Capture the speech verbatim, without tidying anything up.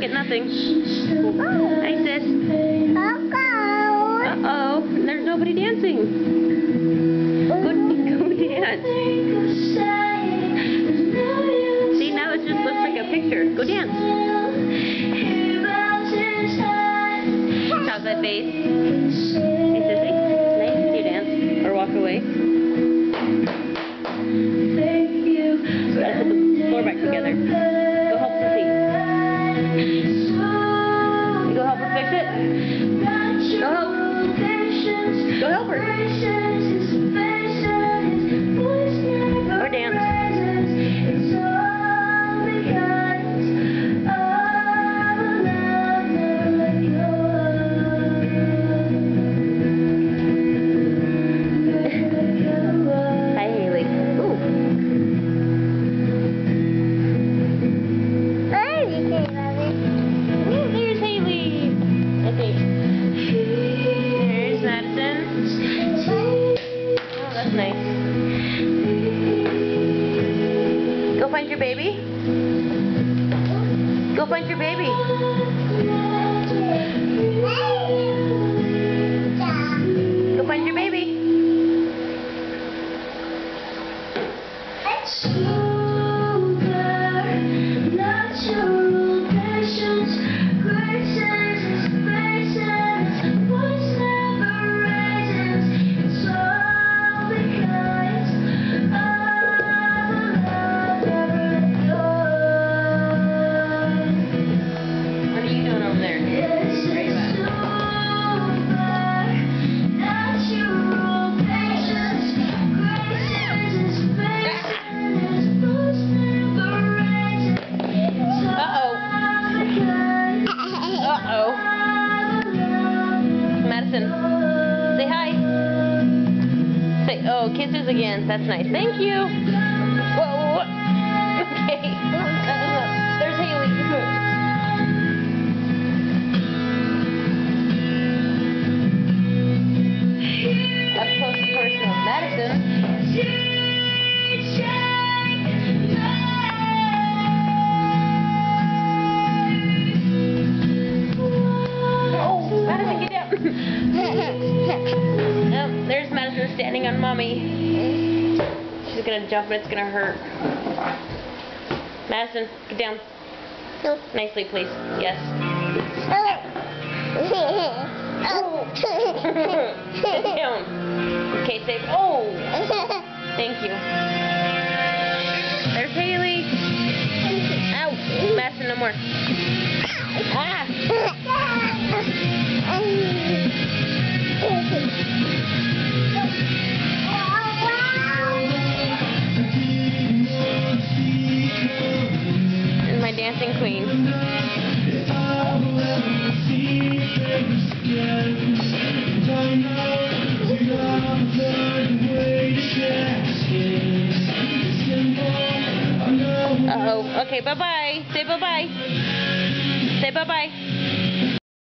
at nothing. Hi, sis. Uh-oh. There's nobody dancing. Go, go dance. See, now it just looks like a picture. Go dance. Chocolate face. Hey, sissy. Nice to dance. Or walk away. Gotta put the floor back together. Go help Sissy. You go help her fix it? Go help. Go help her. Or dance. Hi, Hailey. Ooh. Here's Hailey. Okay. Here's Madison. Oh, that's nice. Go find your baby. Go find your baby. Go find your baby. Madison, say hi. Say, oh, kisses again. That's nice. Thank you. Whoa. Okay. There's Hailey. Up close and personal. Madison. Oh, there's Madison standing on Mommy. She's gonna jump and it's gonna hurt. Madison, get down. Nicely, please. Yes. Oh. Sit down. Okay, say, oh. Thank you. There's Hailey. Ow. Madison, no more. Ah. And my dancing queen. Uh oh. Okay, bye bye. Say bye bye. Say bye bye.